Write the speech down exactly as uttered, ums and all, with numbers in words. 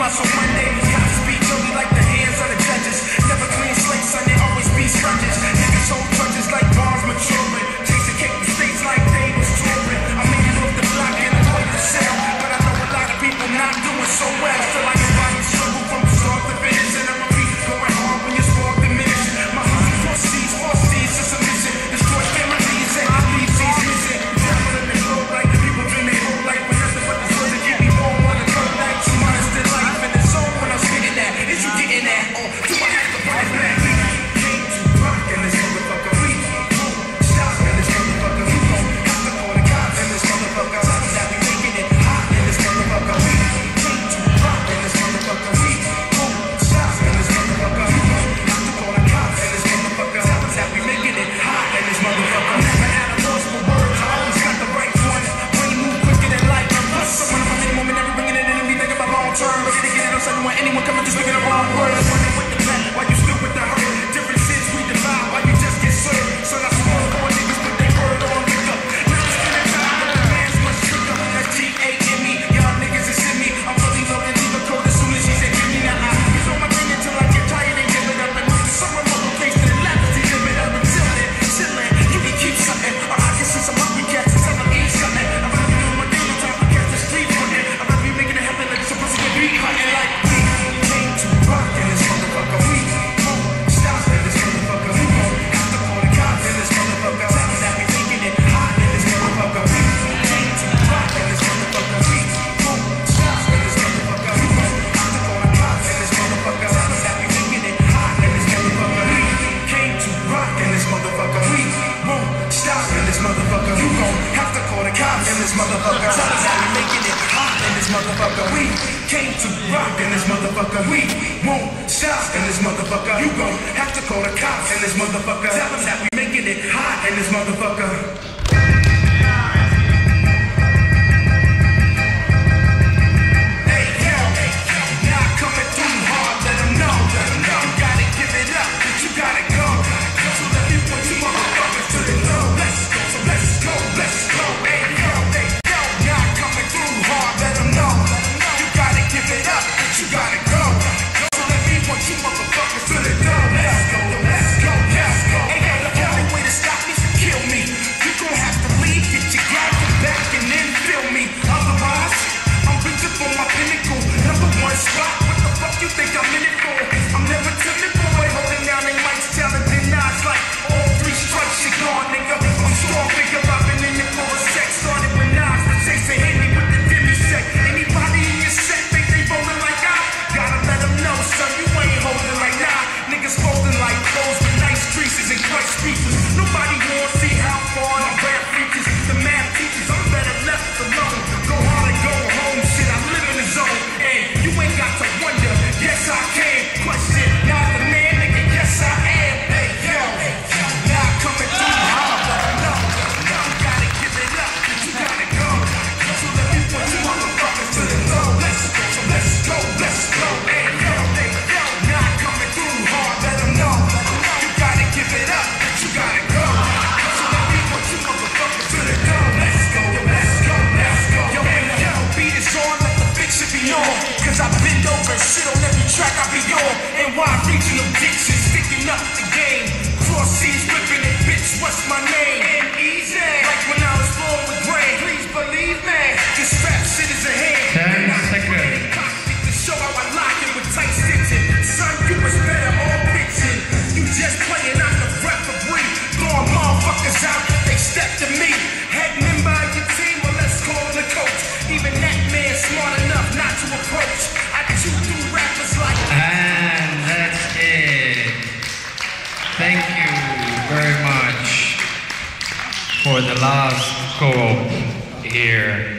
tomorrow, so one day cops be dirty like the hands of the judges. Never clean slates, son, they always be sponges. Niggas hold grudges like bars maturing. Chasing cake the streets like they was touring. I made it off the block and I played the cell, but I know a lot of people not doing so well. Feel like everybody struggle from the start to finish, and I'm a beat going hard when you spark diminish. My heart four C's, four C's is a mission. Destroy families and I leave these missing. Travel in the globe like the people dream they whole life, but nothing but the words that keep me warm on the cold night. Two months to life in the zone when I'm spitting that. Is you getting that? Or do I have to run it back? Came to rock in this motherfucker. We won't stop in this motherfucker. You gon' have to call the cops in this motherfucker. Times that we making it hot in this motherfucker. We came to rock in this motherfucker. We won't stop in this motherfucker. You gon' have to call the cops in this motherfucker. Times that we making it hot in this motherfucker. Never at a loss for words. I always got the right one. When you move quicker than light, I'm plus someone on any moment, never bringing it in and be thinking about long term. Ready to get it on sudden when anyone coming just making the wrong words. Running with the plan while you still with the hurt. Differences we divide while you just get served. So I swore for niggas put their word on lick up. Now it's been a time but the man's much tricker. That's G A M E. Y'all niggas is in me. I'm fully loaded, leave a code as soon as she said give me that. I use all my thing until I get tired and give it up. And move to some remote location and laugh as he live it up. Until then, chillin', you can keep something. Or I can send some hungry cats and tell them eat something. I'm gonna be doing my thing, no time for cats to street frontin'. I'm gonna be making it happen like some pussy get beat hunting. Like we came to rock in this motherfucker. We won't stop in this motherfucker. We gon' have to call the cops in this motherfucker. Times that we making it hot in this motherfucker. We came to rock in this motherfucker. We won't stop in this motherfucker. We gon' have to call the cops in this motherfucker. Times that we making it hot in this motherfucker. We came to rock in this motherfucker. We won't stop in this motherfucker. You gon' have to call the cops in this motherfucker. Times that we making it hot in this motherfucker. We came to rock in this motherfucker. We won't stop in this motherfucker. You gon' have to call the cops in this motherfucker. Tell them that we making it hot in this motherfucker. Hey yo, now coming through hard, let them know. You gotta give it up, but you gotta go. So let me put you motherfuckers to the low. Let's go, so let's go, let's go. Hey yo, hey yo, now coming through hard, let them know. You gotta give it up, but you gotta go. So let me put you motherfuckers to the low. Let's go, let's go, let's go. Hey yo, the only way to stop me is to kill me. You gon' have to leave, get your gat back, and then feel me. Otherwise, I'm reaching for my pinnacle. Number one spot, what the fuck you think I'm in it for? I'm never timid, boy, holding down they mics, telling the knives like all three strikes, you gone, nigga. I'm strong, bigger, I've been in it for a sec. Started with knives, but chasing hit me with the demi set. Anybody in your set think they rolling like I? Gotta let them know, son, you ain't holding like nah. Niggas folding like clothes with nice creases and quick speeches. Nobody wanna see how far the rap reaches. The math teachers, I'm better left alone. Go hard and go home, shit, I live in the zone. And you ain't got to wonder, yes I can. Question, not the man, nigga, yes I am. Hey yo, now coming through hard, let them know. You gotta give it up, you gotta go. So let me put you motherfuckers to the low. Let's go, so let's go, let's go. Hey yo, hey yo, now coming through hard, let them know. You gotta give it up, you gotta go. So let me put you motherfuckers to the low. Let's go, let's go, let's go. Yo, hey yo, beat is on, let the bitch should be on. Cause I bend over and shit on every track I be on. And why regional ditches, sticking up the game. Cross seas, ripping it, bitch, what's my name? And easy, like when I was born with brain. Please believe me, this rap shit is a hand. ten seconds. To show how I lock it with tight stitching. Son, you was better all pitching. You just playing out the referee. Throwing motherfuckers out, they step to me. Head member of your team, or let's call the coach. Even that man smart enough not to approach. I chew through rappers like. And that's it. Thank you very much for the last co-op here.